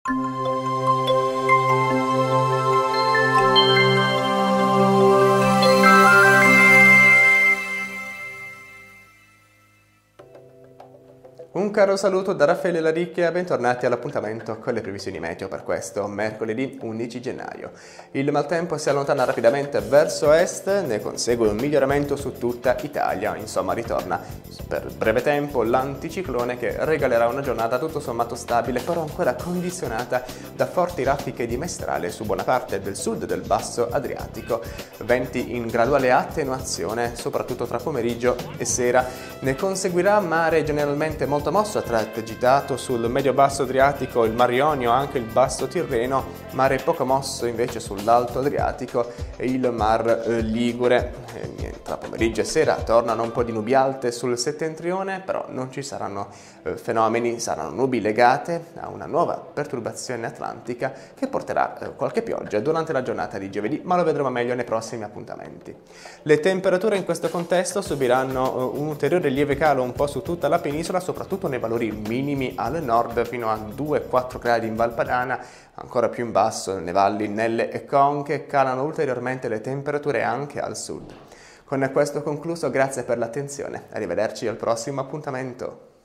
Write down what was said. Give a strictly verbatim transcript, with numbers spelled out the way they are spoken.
Un caro saluto da Raffaele Laricchia e bentornati all'appuntamento con le previsioni meteo per questo mercoledì undici gennaio. Il maltempo si allontana rapidamente verso est, ne consegue un miglioramento su tutta Italia, insomma ritorna per breve tempo l'anticiclone che regalerà una giornata tutto sommato stabile, però ancora condizionata da forti raffiche di maestrale su buona parte del sud del basso Adriatico. Venti in graduale attenuazione, soprattutto tra pomeriggio e sera. Ne conseguirà mare generalmente molto mosso a tratti agitato sul medio-basso Adriatico, il Mar Ionio, anche il basso Tirreno, mare poco mosso invece sull'alto Adriatico e il Mar eh, Ligure. E, tra pomeriggio e sera tornano un po' di nubi alte sul settentrione, però non ci saranno eh, fenomeni, saranno nubi legate a una nuova perturbazione atlantica che porterà eh, qualche pioggia durante la giornata di giovedì, ma lo vedremo meglio nei prossimi appuntamenti. Le temperature in questo contesto subiranno eh, un ulteriore lieve calo un po' su tutta la penisola, soprattutto nei valori minimi al nord fino a due quattro gradi in Val Padana, ancora più in basso nelle valli Nelle e Conche, calano ulteriormente le temperature anche al sud. Con questo concluso, grazie per l'attenzione, arrivederci al prossimo appuntamento.